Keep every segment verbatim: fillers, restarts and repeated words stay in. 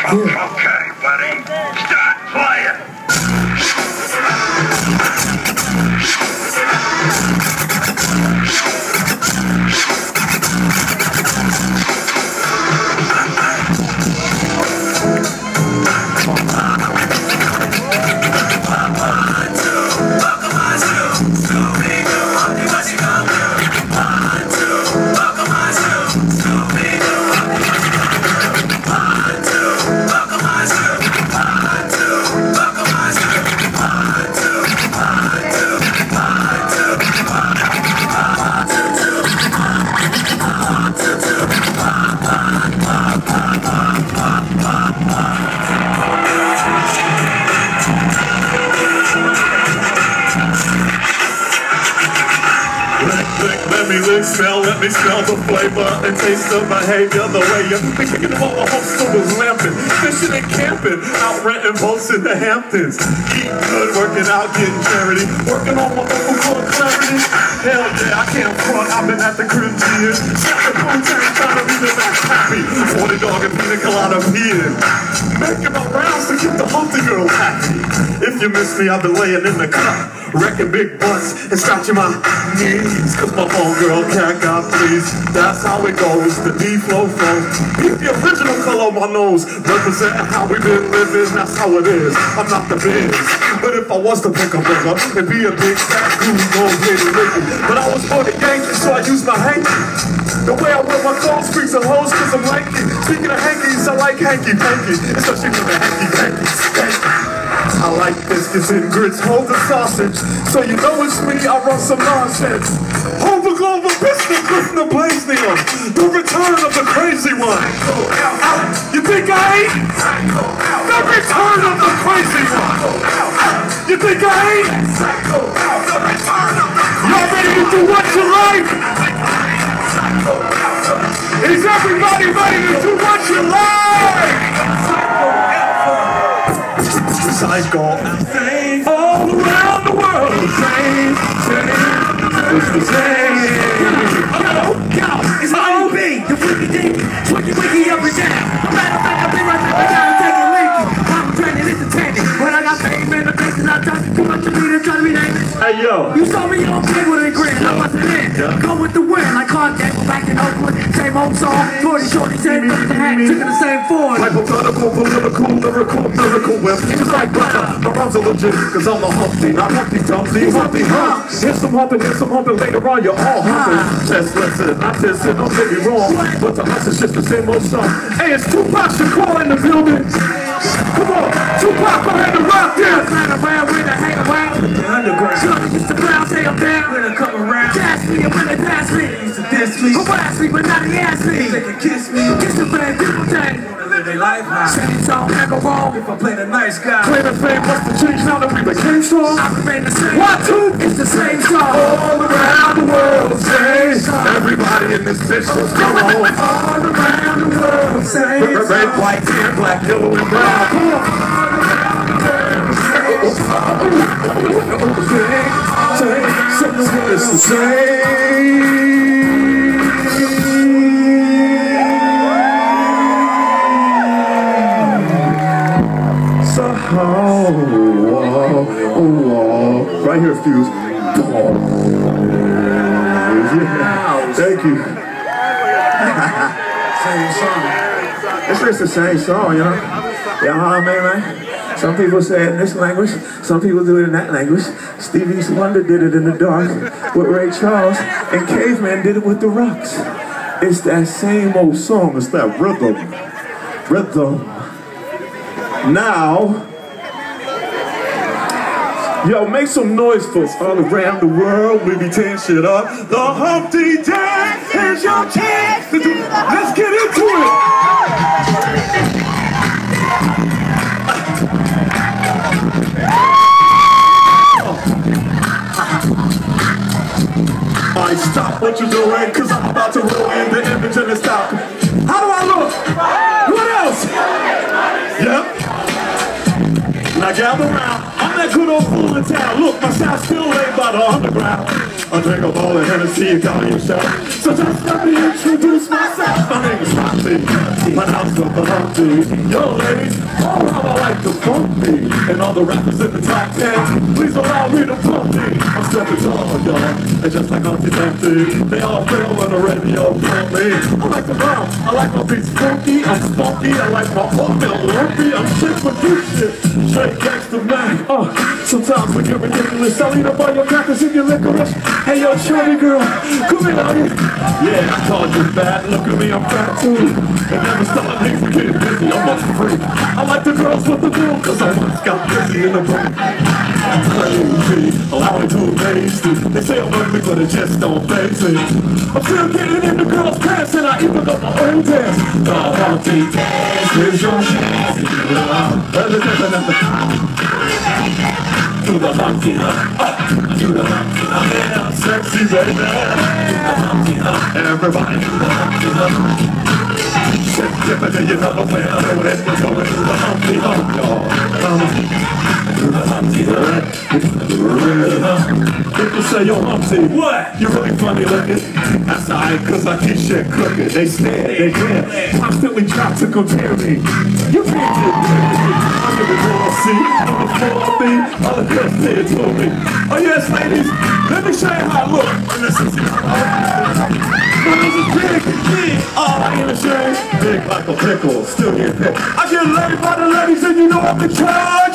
Yeah. Okay, buddy. Start playing. Smell, let me smell the flavor and taste the behavior. The way you're thinking about the whole store was lamping, fishing and camping, out renting boats in the Hamptons. Eating good, working out, getting charity, working on my vocal cord clarity. Hell yeah, I can't front, I've been at the crib years. Shot the ponytail, trying to be the best happy. forty dog and pina colada peeing. Making my rounds to keep the Humpty girl happy. If you miss me, I've been laying in the cup, wrecking big butts and scratching my knees. Cause my homegirl can't God please. That's how it goes, the D-flow flows. Keep the original color on my nose, representing how we been living, that's how it is. I'm not the biz, but if I was to pick a burger, it'd be a big fat goose gold lady lady. But I was for the Yankees, so I used my hanky. The way I wear my clothes speaks of hoes cause I'm lanky. Speaking of hankies, I like hanky-panky, especially for the hanky-panky. I like biscuits and grits, hold the sausage, so you know it's me, I run some nonsense. Hold the global business, listen to Blaze Neon, the return of the crazy one. You think I ain't? The return of the crazy one. You think I ain't? Y'all ready to do what you like? Is everybody ready to do what you like? Psycho. All around the world, the same, same, it's the same. Yo, yo, it's my O B, the freaky dinky, twinky winky up and down. I'm right up, I've been right back down, taking leaky. I'm training, entertaining, when I got pain, man, the faces I touch, too much to me to try to be named. Hey, yo. You saw me on big with a grin, I wasn't in. Yeah. Go with the wind, like hard game, back in Oakland, same old song. forty shorty, same thing, the hat, took the same form. Hypothetical, political, lyrical, miracle whip. Just like butter, my rhymes are legit, cause I'm a Humpty, not Humpty Dumpty, Humpty Hump. Here's some humping, here's some humping, later on you're all humping. Just listen, I just said, don't get me wrong, but to us it's just the same old song. Hey, it's Tupac Shakur in the building. Come on, Tupac, go ahead and rock this. Hang around, when I hang around. Underground. Shorty used to brown, say I'm down. When I come around. Gas me, and when they pass me. Used to diss me. Harass me, but now they ask me. They can kiss me. Kiss the bad people, dang. Wanna live their life high. Same song, never wrong. If I play the nice guy. Claim the fame, what's the change now that we became strong? I remain the same. What, two? It's the same song. All around the world, same song. Everybody in this bitch, let's go on. All around the world, same song. Red, white, tan, black, yellow, and brown. Come on. It's the same. So, oh, oh, oh, right here, Fuse. Oh. Yeah. Thank you. Same song. It's just the same song, you know? You know what I mean, man? Some people say it in this language, some people do it in that language. Stevie Wonder did it in the dark with Ray Charles, and Caveman did it with the Rocks. It's that same old song, it's that rhythm. Rhythm. Now, yo, make some noise for us all around the world. We be tearing shit up. The Humpty Dance, here's your chance to do. Let's get into it. Alright, stop what you're doing, cause I'm about to ruin the image in the stop. How do I look? What else? Yep. Now gather around. I'm that good no fool in town. Look, my sound still laid by the underground. I drink a ball of Hennessy and call yourself. So just let me introduce myself. My name is Humpty. My house up a Humpty. Yo, ladies, all around I like to funk me. And all the rappers in the top ten, please allow me to pump me. I'm stepping tall, y'all. And just like Humpty Dumpty, they all feel when the radio pump me. I like the bomb. I like my beats funky. I'm spunky. I like my oatmeal lumpy. I'm shit for good shit. Straight gangsta man. Oh, sometimes we get ridiculous. I'll eat up all your crackers and your licorice. Hey, yo, shorty girl, come here, honey. Yeah, I called you fat. Look at me, I'm fat too. And never stop me from getting busy. I'm a freak. I like the girls with the blue, cause I once got busy in the brain. I'm crazy, allow me to amaze you. They say I'm ugly, but it just don't face me. I'm still getting in the girls' pants, and I even got my own dance. The Humpty dance, here's your chance. Do the Humpty Hump, do the Humpty Hump, yeah, I'm sexy baby. Do the Humpty Hump, everybody do the Humpty Hump. Shit, different than you know where I'm going, we're going to the Humpty Hump, y'all. Do the Humpty Hump. People say, yo, Humpty, what? You're really funny looking. That's alright, cause I keep shit cooking. They stare, they glare, constantly try to compare me. You can't get me. I'm in the door seat, I'm the floor beat, all the girls say it to me. Oh yes, ladies, let me show you how I look. My nose is big, big, oh, I ain't ashamed. Big like a pickle, still get picked. I get laid by the ladies and you know I'm in charge.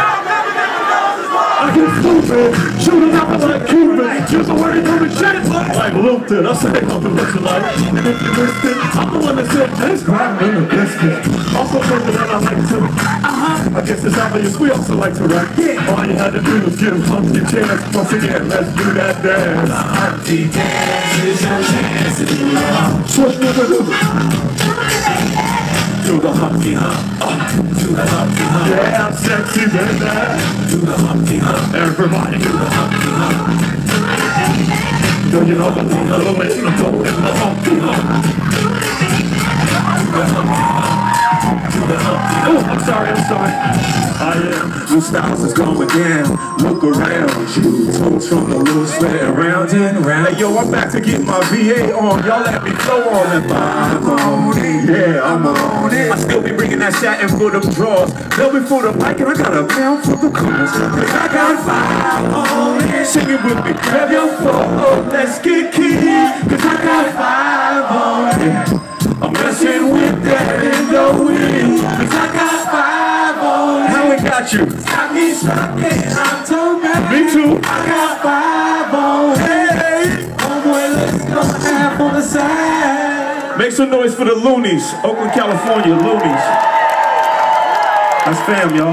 I get stupid, shooting out like Cupid. Just a way to me shit like Lupton. I say something what you like. And if you missed it, I'm the one that said just grab in the biscuit. Also something that I like to uh-huh. I guess it's obvious we also like to rap. Yeah. All you had to do was give Humpty a chance. Once again, let's do that dance. The Humpty dance is your chance to do the hump. Do the Humpty Hump, uh, do the Humpty Hump. Yeah, I'm sexy, baby. Do the Humpty Hump. Everybody do the Humpty Hump. Do you know the little way to go in the Humpty Hump? Do the Humpty Hump. Do the Humpty Hump. Oh, I'm sorry, I'm sorry. I am. New styles is going down. Look around you. Toes from the loose way around and around. Hey, yo, I'm back to get my V A on. Y'all let me flow on and I'm on it. Yeah, I'm on it. I still be bringing that shot in for them draws. They'll be for the mic and I got a pound for the chorus. Cause I got five on it. Sing it with me. Grab your phone. Let's get key. Cause I got five on it. I'm messing with that in the wind. Cause I got five on it. How it got you? Got me stuck in October. Me too. I got five on it. Hey. Oh boy, let's go half on the side. Make some noise for the Loonies. Oakland, California, Loonies. That's fam, y'all.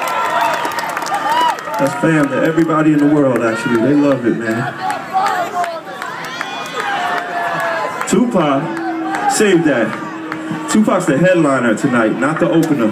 That's fam to everybody in the world, actually. They love it, man. Tupac. Save that. Tupac's the headliner tonight, not the opener.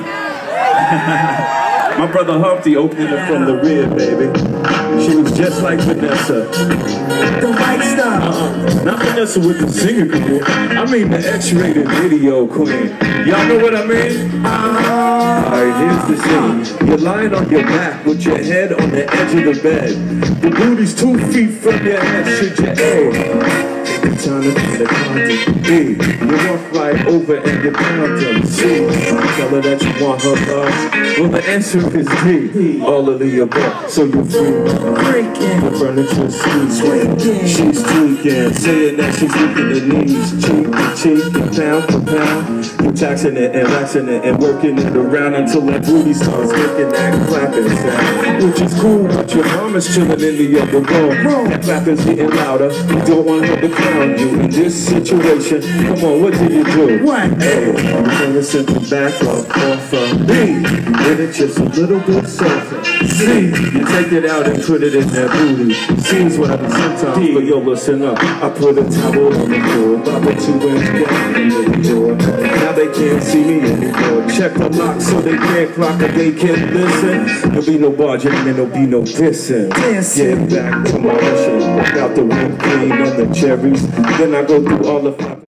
My brother Humpty opening it from the rear, baby. She was just like Vanessa. The white star. Uh-uh. Not Vanessa with the singer career. I mean the X-rated video queen. Y'all know what I mean? Uh, Alright, here's the scene. You're lying on your back with your head on the edge of the bed. The booty's two feet from your head. Should you A? Time to find a condom. B, you walk right over and you pound them. C, tell her that you want her love. Well, the answer is D, all of the above. So you're free, breaking the furniture squeaking. She's tweaking, saying that she's weaking the knees. Cheek to cheek and pound for pound. You're taxing it and waxing it and working it around until that booty starts making that clapping sound. Which is cool, but your mom is chilling in the other room. That clapping's getting louder. You don't want her to clown you in this situation. Come on, what do you do? What? A, I'm gonna send the back up off of B. Then it's just a little bit softer. C, you take it out and put it in that booty. C's what I do sometimes, but yo, listen up. I put a towel on the floor, about a two inch gap in the door. Now they can't see me anymore. Check the lock so they can't clock and they can't listen. There'll be no barging and there'll be no dissing. Get back to my mission. Walk out the whipped cream and the cherries. Then I go through all the